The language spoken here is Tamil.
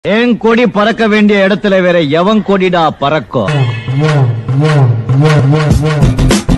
என் கொடி பறக்க வேண்டிய இடத்துல வேற எவன் கொடிடா பறக்கும்?